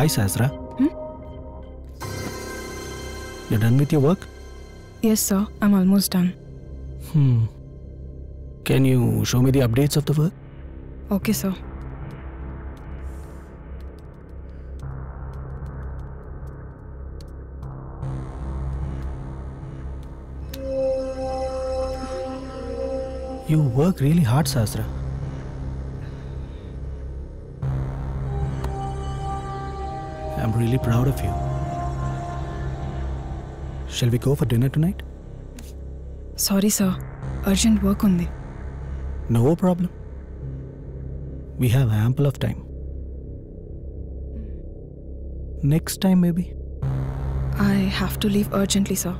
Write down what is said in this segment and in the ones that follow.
Hi, Sasra. You're done with your work? Yes, sir. I'm almost done. Can you show me the updates of the work? Okay, sir. You work really hard, Sasra. I'm really proud of you. Shall we go for dinner tonight? Sorry, sir. Urgent work undi. No problem. We have ample of time. Next time, maybe. I have to leave urgently, sir.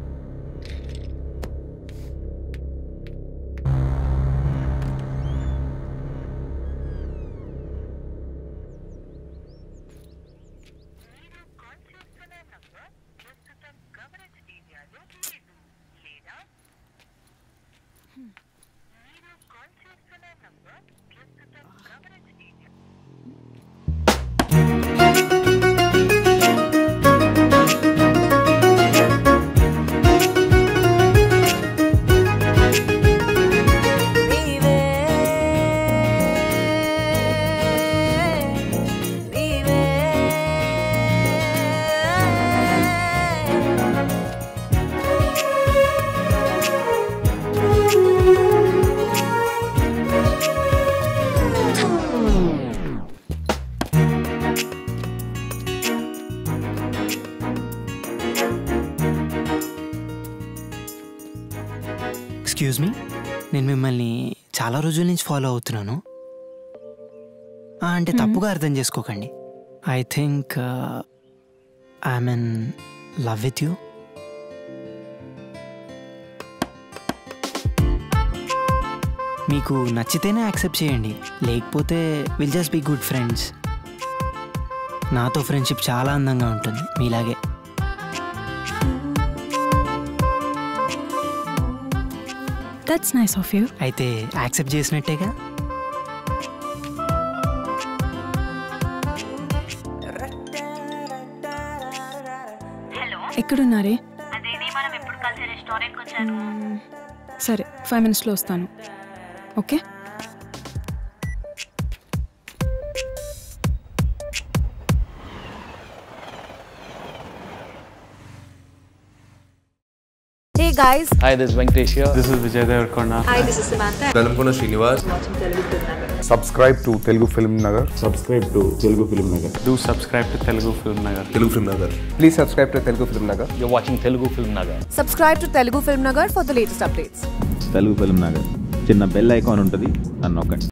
Excuse me, నేను మిమ్మల్ని చాలా రోజుల నుంచి follow అవుతున్నాను. అంటే తప్పుగా అర్థం చేసుకోకండి. I think I'm in love with you. మీకు నచ్చితేనే యాక్సెప్ట్ చేయండి, లేకపోతే will just be good friends. నాతో ఫ్రెండ్షిప్ చాలా అందంగా ఉంటుంది, మీలాగే. That's nice of you. అయితే యాక్సెప్ట్ చేసినట్టేగా. ఎక్కడున్నారే? అదేనే మనం ఎప్పుడు కలిసి రెస్టారెంట్కి వచ్చాను. సరే, 5 minutesలో వస్తాను. Okay. Hey guys. Hi, this is Venkatesh here. This is Vijay Devarkonda. Hi, this is Samantha. Nalamkona Srinivas. Watching Telugu FilmNagar. Subscribe to Telugu FilmNagar. Subscribe to Telugu FilmNagar. Do subscribe to Telugu FilmNagar. Telugu FilmNagar. Please subscribe to Telugu FilmNagar. You're watching Telugu FilmNagar. Subscribe to Telugu FilmNagar for the latest updates. Telugu film Nagar చిన్న bell icon ఉంటుంది, నన్ను నొక్కండి.